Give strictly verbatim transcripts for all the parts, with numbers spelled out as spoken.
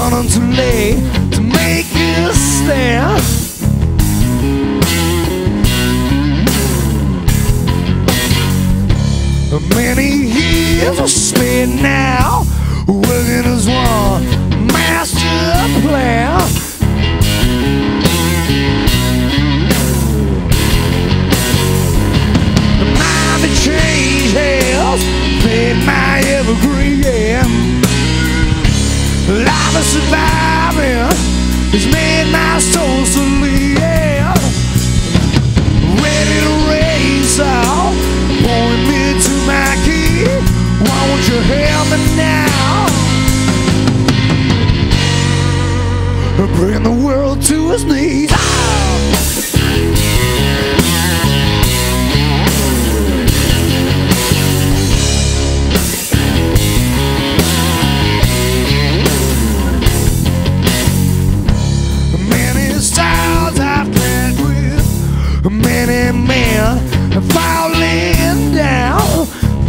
running too late to make a stand. Many years are spent now working as one master plan. The mind that change has fed my evergreen. Life is surviving has made my soul so live. Ready to race out, point me to my key. Won't you help me now? Bring the world to its knees. Many stars I've played with, many men falling down.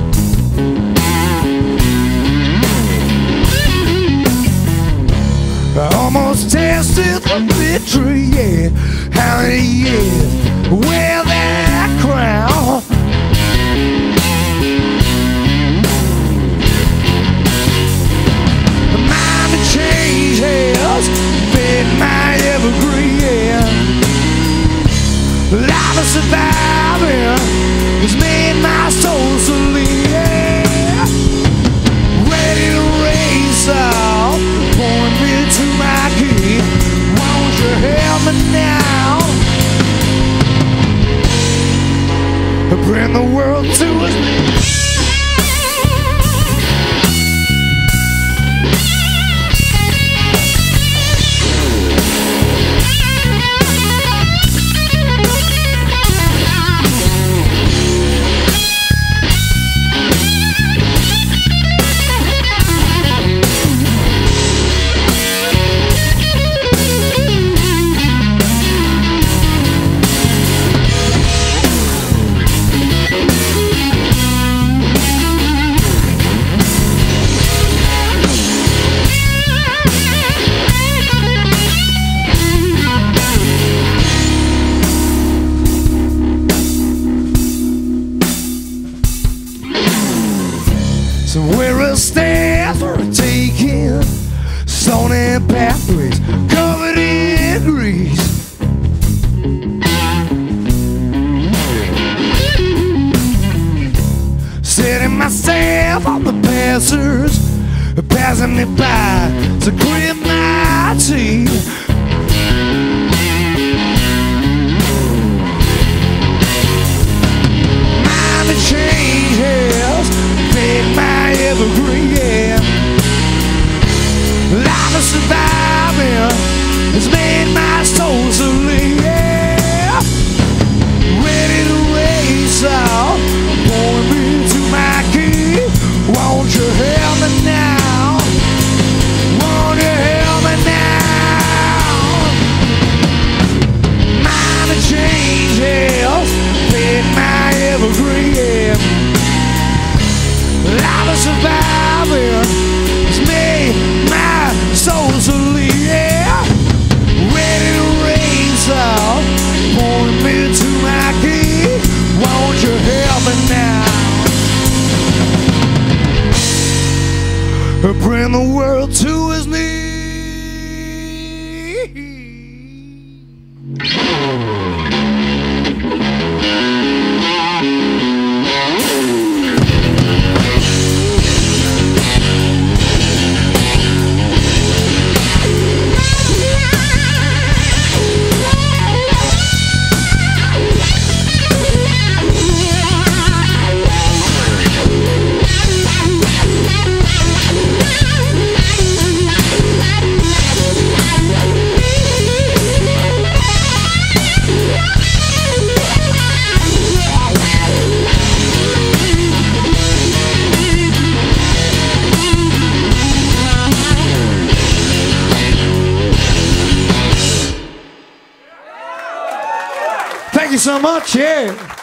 I almost tasted the victory, yeah. How many years wear that crown? The mind that change has fed my evergreen. Life is surviving has made my soul so live. Ready to race out, point me to my key. Won't you help me now? Bring the world to its knees. So where are stairs for a taking, stony pathways covered in grease. Setting myself on the passers, passing me by to grit my teeth. Mind the changes fed my evergreen. Life is surviving has made my soul so live. Ready to race out, point me to my key. Won't you help me now? Won't you help me now? Mind the changes fed my evergreen. Life is surviving has made my soul so live. Ready to race out, point me to my key. Won't you help me now? Bring the world to its knees. Thank you so much, yeah.